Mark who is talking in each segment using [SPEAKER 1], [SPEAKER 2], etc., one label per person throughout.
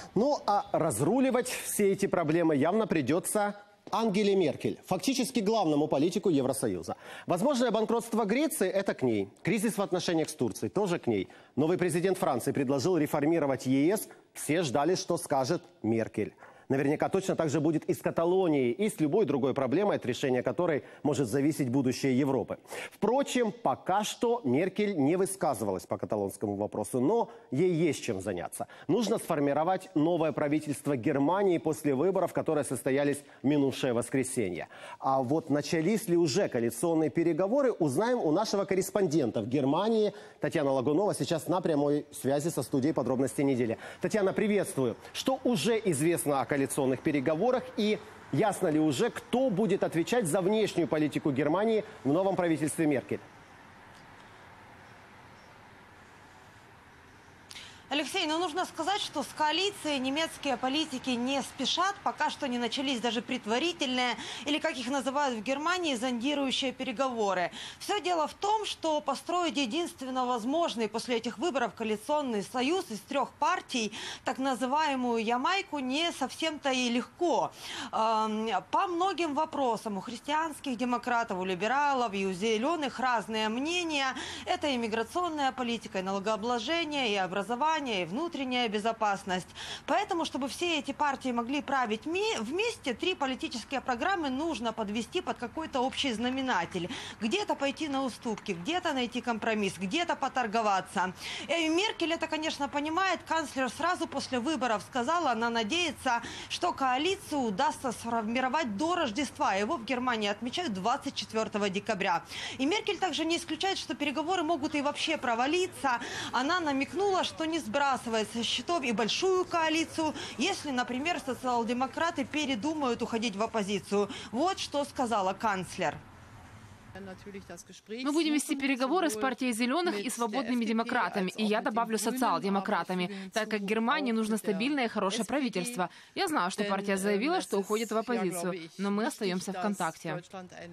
[SPEAKER 1] Ну а разруливать все эти проблемы явно придется Ангеле Меркель, фактически главному политику Евросоюза. Возможное банкротство Греции – это к ней. Кризис в отношениях с Турцией – тоже к ней. Новый президент Франции предложил реформировать ЕС. Все ждали, что скажет Меркель. Наверняка точно так же будет и с Каталонией, и с любой другой проблемой, от решения которой может зависеть будущее Европы. Впрочем, пока что Меркель не высказывалась по каталонскому вопросу, но ей есть чем заняться. Нужно сформировать новое правительство Германии после выборов, которые состоялись в минувшее воскресенье. А вот начались ли уже коалиционные переговоры, узнаем у нашего корреспондента в Германии. Татьяна Лагунова сейчас на прямой связи со студией «Подробности недели». Татьяна, приветствую. Что уже известно о коалиционных переговорах и ясно ли уже, кто будет отвечать за внешнюю политику Германии в новом правительстве Меркель?
[SPEAKER 2] Алексей, нужно сказать, что с коалицией немецкие политики не спешат. Пока что не начались даже предварительные, или как их называют в Германии, зондирующие переговоры. Все дело в том, что построить единственно возможный после этих выборов коалиционный союз из 3 партий, так называемую Ямайку, не совсем-то и легко. По многим вопросам у христианских демократов, у либералов и у зеленых разные мнения. Это и миграционная политика, и налогообложение, и образование, и внутренняя безопасность. Поэтому, чтобы все эти партии могли править вместе, 3 политические программы нужно подвести под какой-то общий знаменатель. Где-то пойти на уступки, где-то найти компромисс, где-то поторговаться. И Меркель это, конечно, понимает. Канцлер сразу после выборов сказала, она надеется, что коалицию удастся сформировать до Рождества. Его в Германии отмечают 24 декабря. И Меркель также не исключает, что переговоры могут и вообще провалиться. Она намекнула, что не сбрасывает со счетов и большую коалицию, если, например, социал-демократы передумают уходить в оппозицию. Вот что сказала канцлер.
[SPEAKER 3] Мы будем вести переговоры с партией зеленых и свободными демократами, и я добавлю социал-демократами, так как Германии нужно стабильное и хорошее правительство. Я знаю, что партия заявила, что уходит в оппозицию, но мы остаемся в контакте.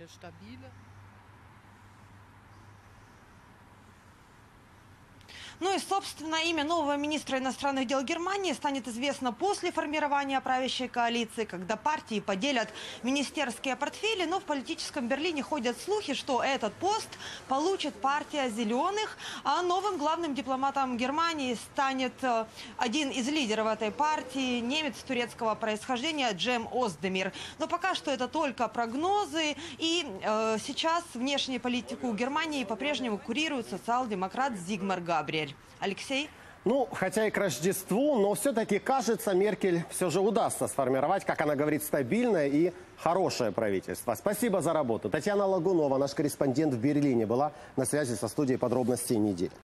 [SPEAKER 2] Ну и, собственно, имя нового министра иностранных дел Германии станет известно после формирования правящей коалиции, когда партии поделят министерские портфели. Но в политическом Берлине ходят слухи, что этот пост получит партия зеленых, а новым главным дипломатом Германии станет один из лидеров этой партии, немец турецкого происхождения Джем Оздемир. Но пока что это только прогнозы, и сейчас внешнюю политику Германии по-прежнему курирует социал-демократ Зигмар Габриэль. Алексей?
[SPEAKER 1] Ну, хотя и к Рождеству, но все-таки, кажется, Меркель все же удастся сформировать, как она говорит, стабильное и хорошее правительство. Спасибо за работу. Татьяна Лагунова, наш корреспондент в Берлине, была на связи со студией «Подробностей недели».